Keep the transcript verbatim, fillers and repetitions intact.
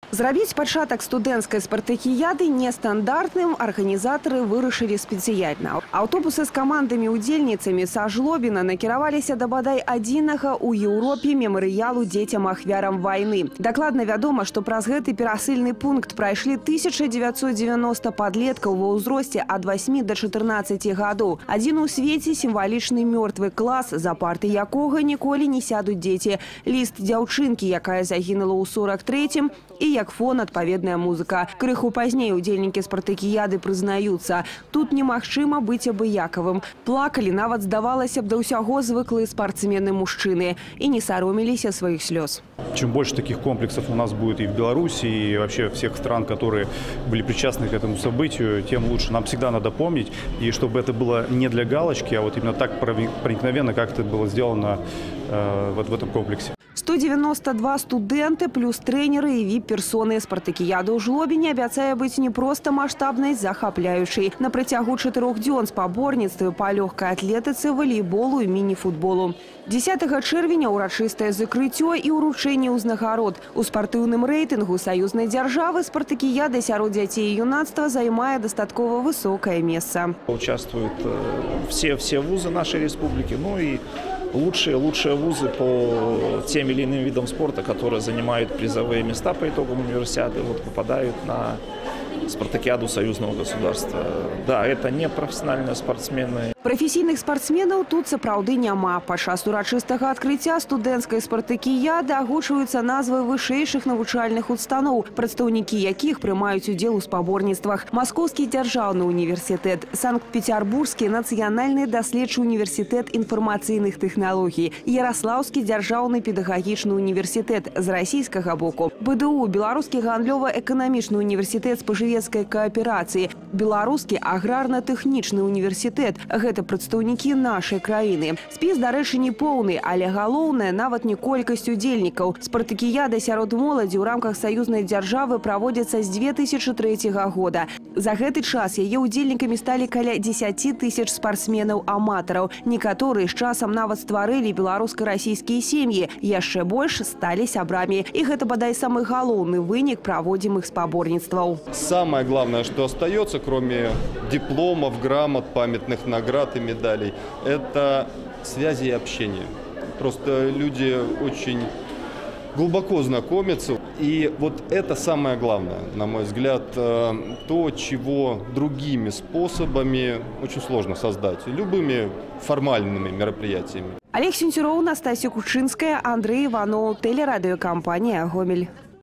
Зрабіць пачатак студэнцкай спартакіяды нестандартным арганізатары вырашылі спецыяльна. Аўтобусы з камандамі-удзельніцамі са Жлобіна накіраваліся да бадай адзінага ў Еўропе мемарыялу дзецям-ахвярам вайны. Дакладна вядома, што праз гэты перасыльны пункт прайшлі тысяча дзевяцьсот дзевяноста падлеткаў ва ўзросце ад васьмі да чатырнаццаці гадоў. Адзін у свеце сімвалічны мёртвы клас, за парты якога ніколі не сядуць дзеці. Ліст дзяўчынкі, якая загінула ў сорак трэцім, і як фон адпаведная музыка. Крыху пазней удзельнікі спартакіяды прызнаюцца, тут немагчыма быць абыякавым. Плакалі нават, здавалася б, да ўсяго звыклыя спортсмены-мужчыны і не саромеліся сваіх слёз. Чем больше таких комплексов у нас будет и в Беларуси, и вообще всех стран, которые были причастны к этому событию, тем лучше. Нам всегда надо помнить, и чтобы это было не для галочки, а вот именно так проникновенно, как это было сделано э, вот в этом комплексе. сто девяносто два студэнты плюс трэнеры і віп-персоны. Спартакіяда ў Жлобіне абяцае быць не проста маштабнай, захапляючай. На працягу чатырох дзён спаборніцтвы па лёгкай атлетыцы, валейболу і міні-футболу. дзесятага чэрвеня ўрачыстае закрыццё і ўручэнне ўзнагарод. У спартыўным рэйтынгу саюзнай дзяржавы спартакіяда сярод дзяцей і юнацтва займае дастаткова высокае месца. Участвуют все, все вузы нашей республики, ну и лучшие, лучшие вузы по тем или иным видам спорта, которые занимают призовые места по итогам универсиады, вот попадают на спартакиаду союзного государства. Да, это не профессиональные спортсмены. Прафесійных спартсменаў тут сапраўды няма. Падчас урачыстага адкрыцця студэнцкай спартакіяды агучваюцца назвы вышэйшых навучальных устаноў, прадстаўнікі якіх прымаюць удзел у спаборніцтвах. Маскоўскі дзяржаўны універсітэт, Санкт-Петербургскі нацыянальны даследчы універсітэт інфармацыйных тэхналогій, Яраслаўскі дзяржаўны педагагічны універсітэт з расійскага боку, БДУ, Беларускі гандлёва-эканамічны універсітэт спажывецкай кааперацыі, Беларускі аграрна-тэхнічны універсітэт. Гэта прадстаўнікі нашай краіны. Спіс, дарэчы, не поўны, але галоўнае нават не колькасць удзельнікаў. Спартакіяда сярод моладзі ў рамках саюзнай дзяржавы праводзіцца з дзве тысячы трэцяга года. За гэты час яе удзельнікамі сталі каля дзесяці тысяч спартсменаў-аматараў. Некаторыя з часам нават стварылі беларуска-расійскія сем'і, яшчэ больш сталі сябрамі. І гэта бадай самы галоўны вынік праводзімых спаборніцтваў. Самое главное, что остается, кроме дипломов, грамот, памятных наград и медалей, это связи и общение. Просто люди очень глубоко знакомятся. И вот это самое главное, на мой взгляд, то, чего другими способами очень сложно создать, любыми формальными мероприятиями. Олег Сенцюроў, Настасья Кучинская, Андрей Иванов, телерадиокомпания «Гомель».